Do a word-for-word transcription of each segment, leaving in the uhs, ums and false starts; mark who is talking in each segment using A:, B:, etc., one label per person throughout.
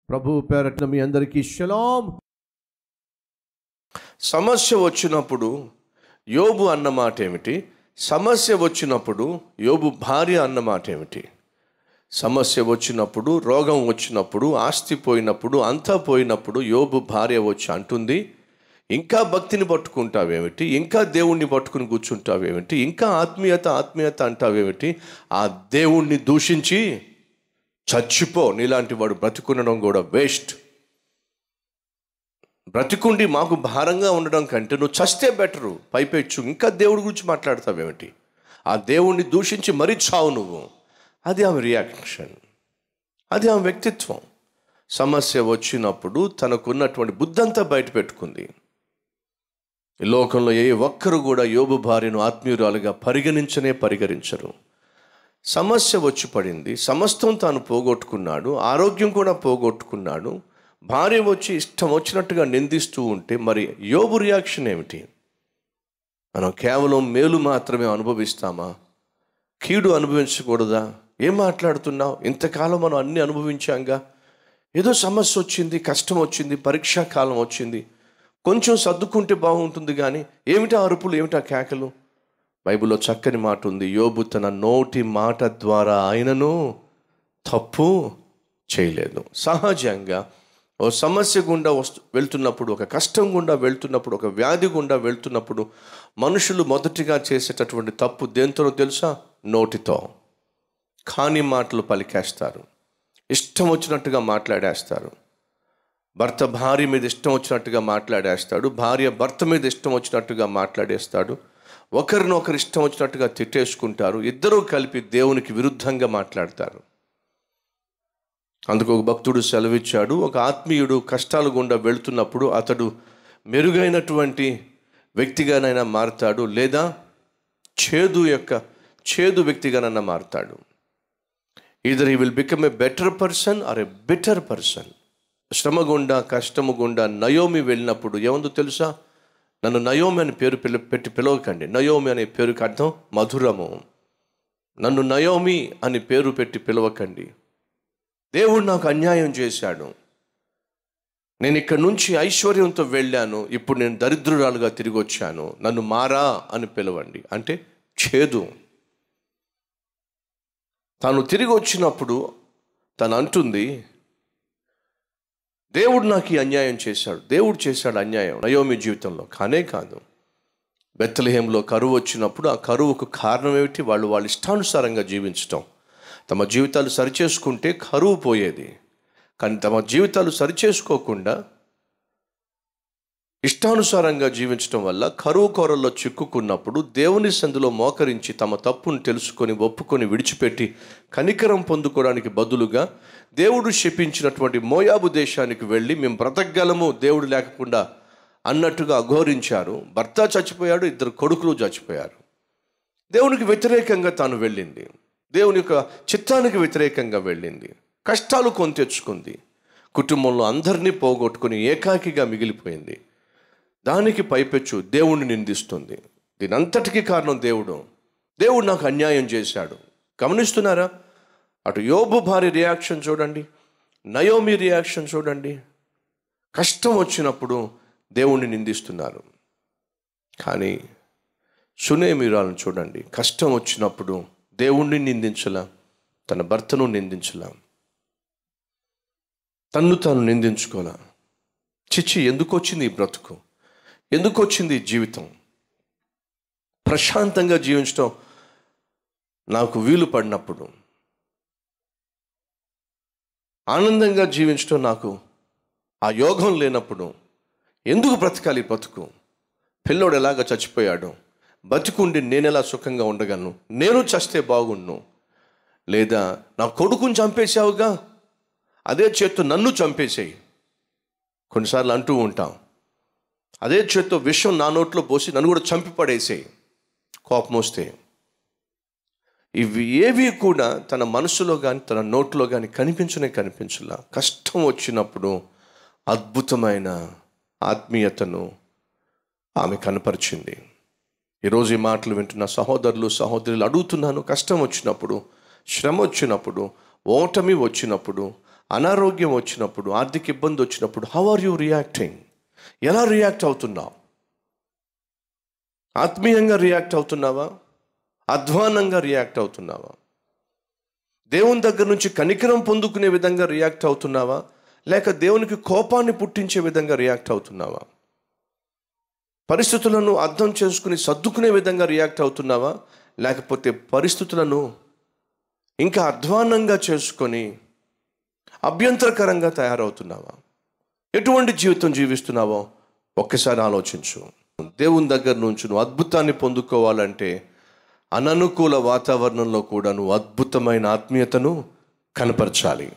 A: ప్రభువు పేరట మీ అందరికీ షలాం.
B: సమస్య వచ్చినప్పుడు యోబు అన్న మాట ఏమిటి? సమస్య వచ్చినప్పుడు యోబు భార్య అన్న మాట ఏమిటి? సమస్య వచ్చినప్పుడు, రోగం వచ్చినప్పుడు, ఆస్తి పోయినప్పుడు, అంతా పోయినప్పుడు యోబు భార్య వచ్చి అంటుంది, ఇంకా భక్తిని పట్టుకుంటావేమిటి, ఇంకా దేవుణ్ణి పట్టుకుని కూర్చుంటావేమిటి, ఇంకా ఆత్మీయత ఆత్మీయత అంటావేమిటి, ఆ దేవుణ్ణి దూషించి చచ్చిపో, నీలాంటి వాడు బ్రతికుండడం కూడా వేస్ట్. బ్రతికుండి మాకు భారంగా ఉండడం కంటే నువ్వు చస్తే బెటరు. పైపెచ్చు ఇంకా దేవుడి గురించి మాట్లాడతావేమిటి, ఆ దేవుణ్ణి దూషించి మరీ చావు నువ్వు. అది ఆమె రియాక్షన్, అది ఆమె వ్యక్తిత్వం. సమస్య వచ్చినప్పుడు తనకున్నటువంటి బుద్ధంతా బయట పెట్టుకుంది. ఈ లోకంలో ఏ ఒక్కరు కూడా యోబు భార్యను ఆత్మీయురాలుగా పరిగణించనే పరిగణించరు. సమస్య వచ్చి పడింది, సమస్తం తాను పోగొట్టుకున్నాడు, ఆరోగ్యం కూడా పోగొట్టుకున్నాడు. భార్య వచ్చి ఇష్టం వచ్చినట్టుగా నిందిస్తూ ఉంటే మరి యోబు రియాక్షన్ ఏమిటి? మనం కేవలం మేలు మాత్రమే అనుభవిస్తామా? కీడు అనుభవించకూడదా? ఏం మాట్లాడుతున్నావు? ఇంతకాలం మనం అన్నీ అనుభవించాంగా. ఏదో సమస్య వచ్చింది, కష్టం వచ్చింది, పరీక్షా కాలం వచ్చింది, కొంచెం సర్దుకుంటే బాగుంటుంది. కానీ ఏమిటా అరుపులు, ఏమిటా కేకలు? బైబిల్లో చక్కని మాట ఉంది, యోబు తన నోటి మాట ద్వారా ఆయనను తప్పు చేయలేదు. సహజంగా ఓ సమస్య గుండా వస్తు వెళ్తున్నప్పుడు, ఒక కష్టం గుండా వెళ్తున్నప్పుడు, ఒక వ్యాధి గుండా వెళ్తున్నప్పుడు మనుషులు మొదటిగా చేసేటటువంటి తప్పు దేంతోనో తెలుసా? నోటితో కాని మాటలు పలికేస్తారు, ఇష్టం వచ్చినట్టుగా మాట్లాడేస్తారు. భర్త భార్య మీద ఇష్టం వచ్చినట్టుగా మాట్లాడేస్తాడు, భార్య భర్త మీద ఇష్టం వచ్చినట్టుగా మాట్లాడేస్తాడు, ఒకరినొకరు ఇష్టం వచ్చినట్టుగా తిట్టేసుకుంటారు, ఇద్దరూ కలిపి దేవునికి విరుద్ధంగా మాట్లాడతారు. అందుకు ఒక భక్తుడు సెలవిచ్చాడు, ఒక ఆత్మీయుడు కష్టాలు గుండా వెళుతున్నప్పుడు అతడు మెరుగైనటువంటి వ్యక్తిగానైనా మారుతాడు, లేదా చేదు యొక్క చేదు వ్యక్తిగానైనా మారుతాడు. Either he will become a better person or a better person. శ్రమ గుండా, కష్టము గుండా నయోమి వెళ్ళినప్పుడు ఏముందో తెలుసా? నన్ను నయోమి అని పేరు పిల పెట్టి పిలవకండి. నయోమి అనే పేరుకి అర్థం మధురము. నన్ను నయోమి అని పేరు పెట్టి పిలవకండి. దేవుడు నాకు అన్యాయం చేశాడు, నేను ఇక్కడ నుంచి ఐశ్వర్యంతో వెళ్ళాను, ఇప్పుడు నేను దరిద్రురాలుగా తిరిగి వచ్చాను, నన్ను మారా అని పిలవండి. అంటే చేదు. తాను తిరిగి వచ్చినప్పుడు తను అంటుంది, దేవుడు నాకు ఈ అన్యాయం చేశాడు. దేవుడు చేశాడు అన్యాయం నయోమి జీవితంలో. కానే కాదు, బెత్లెహేంలో కరువు వచ్చినప్పుడు ఆ కరువుకు కారణం ఏమిటి? వాళ్ళు వాళ్ళ ఇష్టానుసారంగా జీవించటం. తమ జీవితాలు సరిచేసుకుంటే కరువు పోయేది. కానీ తమ జీవితాలు సరిచేసుకోకుండా ఇష్టానుసారంగా జీవించడం వల్ల కరువు కోరల్లో చిక్కుకున్నప్పుడు దేవుని సందులో మోకరించి తమ తప్పును తెలుసుకొని ఒప్పుకొని విడిచిపెట్టి కనికరం పొందుకోవడానికి బదులుగా దేవుడు శపించినటువంటి మోయాబు దేశానికి వెళ్ళి మేము బ్రతకగలము దేవుడు లేకుండా అన్నట్టుగా అఘోరించారు. భర్త చచ్చిపోయాడు, ఇద్దరు కొడుకులు చచ్చిపోయారు. దేవునికి వ్యతిరేకంగా తాను వెళ్ళింది, దేవుని యొక్క చిత్తానికి వ్యతిరేకంగా వెళ్ళింది, కష్టాలు కొని తెచ్చుకుంది, కుటుంబంలో అందరినీ పోగొట్టుకుని ఏకాకిగా మిగిలిపోయింది. దానికి పైపెచ్చు దేవుణ్ణి నిందిస్తుంది. దీని అంతటికీ కారణం దేవుడు. దేవుడు నాకు అన్యాయం చేశాడు. గమనిస్తున్నారా? అటు యోబు భార్య రియాక్షన్ చూడండి, నయోమి రియాక్షన్ చూడండి. కష్టం వచ్చినప్పుడు దేవుణ్ణి నిందిస్తున్నారు. కానీ షూనేమీయురాలను చూడండి, కష్టం వచ్చినప్పుడు దేవుణ్ణి నిందించలా, తన భర్తను నిందించలా, తన్ను తాను నిందించుకోలా. చిచ్చి, ఎందుకు వచ్చింది ఈ బ్రతుకు, ఎందుకు వచ్చింది ఈ జీవితం? ప్రశాంతంగా జీవించడం నాకు వీలు పడినప్పుడు, ఆనందంగా జీవించడం నాకు ఆ యోగం లేనప్పుడు ఎందుకు బ్రతకాలి బ్రతుకు? పిల్లోడు ఎలాగ చచ్చిపోయాడు, బతికుండి నేను ఎలా సుఖంగా ఉండగలను? నేను చస్తే బాగుండు. లేదా నా కొడుకుని చంపేశావుగా, అదే చేత్తో నన్ను చంపేసేయి. కొన్నిసార్లు అంటూ ఉంటాం, అదే చేత్తో విషం నా నోట్లో పోసి నన్ను కూడా చంపి పడేసేయి కోపం వస్తే. ఇవి ఏవి కూడా తన మనసులో కానీ తన నోట్లో కానీ కనిపించనే కనిపించలా. కష్టం వచ్చినప్పుడు అద్భుతమైన ఆత్మీయతను ఆమె కనపరిచింది. ఈరోజు ఈ మాటలు వింటున్న సహోదరులు సహోదరులు అడుగుతున్నాను, కష్టం వచ్చినప్పుడు, శ్రమ వచ్చినప్పుడు, ఓటమి వచ్చినప్పుడు, అనారోగ్యం వచ్చినప్పుడు, ఆర్థిక ఇబ్బంది వచ్చినప్పుడు, హౌ ఆర్ యూ రియాక్టింగ్? ఎలా రియాక్ట్ అవుతున్నావు? ఆత్మీయంగా రియాక్ట్ అవుతున్నావా? అధ్వానంగా రియాక్ట్ అవుతున్నావా? దేవుని దగ్గర నుంచి కనికరం పొందుకునే విధంగా రియాక్ట్ అవుతున్నావా? లేక దేవునికి కోపాన్ని పుట్టించే విధంగా రియాక్ట్ అవుతున్నావా? పరిస్థితులను అర్థం చేసుకుని సర్దుకునే విధంగా రియాక్ట్ అవుతున్నావా? లేకపోతే పరిస్థితులను ఇంకా అధ్వానంగా చేసుకొని అభ్యంతరకరంగా తయారవుతున్నావా? ఎటువంటి జీవితం జీవిస్తున్నావో ఒక్కసారి ఆలోచించు. దేవుని దగ్గర నుంచి నువ్వు అద్భుతాన్ని పొందుకోవాలంటే అననుకూల వాతావరణంలో కూడా నువ్వు అద్భుతమైన ఆత్మీయతను కనపరచాలి.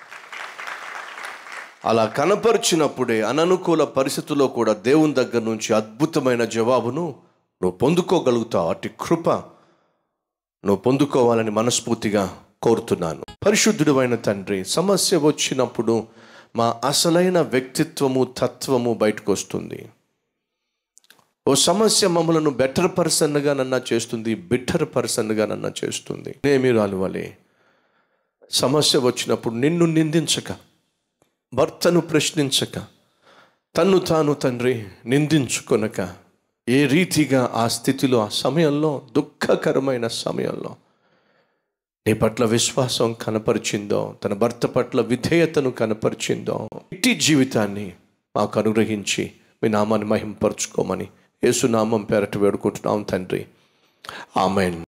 B: అలా కనపరిచినప్పుడే అననుకూల పరిస్థితుల్లో కూడా దేవుని దగ్గర నుంచి అద్భుతమైన జవాబును నువ్వు పొందుకోగలుగుతావు. అట్టి కృప నువ్వు పొందుకోవాలని మనస్ఫూర్తిగా కోరుతున్నాను. పరిశుద్ధుడు అయిన తండ్రి, సమస్య వచ్చినప్పుడు మా అసలైన వ్యక్తిత్వము, తత్వము బయటకు వస్తుంది. ఓ సమస్య మమ్మలను బెటర్ పర్సన్గా నన్నా చేస్తుంది, బిట్టర్ పర్సన్గా నన్నా చేస్తుంది. నేమిరాలు వలె సమస్య వచ్చినప్పుడు నిన్ను నిందించక, భర్తను ప్రశ్నించక, తన్ను తాను తండ్రి నిందించుకొనక, ఏ రీతిగా ఆ స్థితిలో, ఆ సమయంలో, దుఃఖకరమైన సమయంలో నీ పట్ల విశ్వాసం కనపరిచిందో, తన భర్త పట్ల విధేయతను కనపరిచిందో, ఇట్టి జీవితాన్ని మాకు అనుగ్రహించి మీ నామాన్ని మహింపరచుకోమని యేసు నామం పేరట వేడుకుంటున్నాం తండ్రి. ఆమేన్.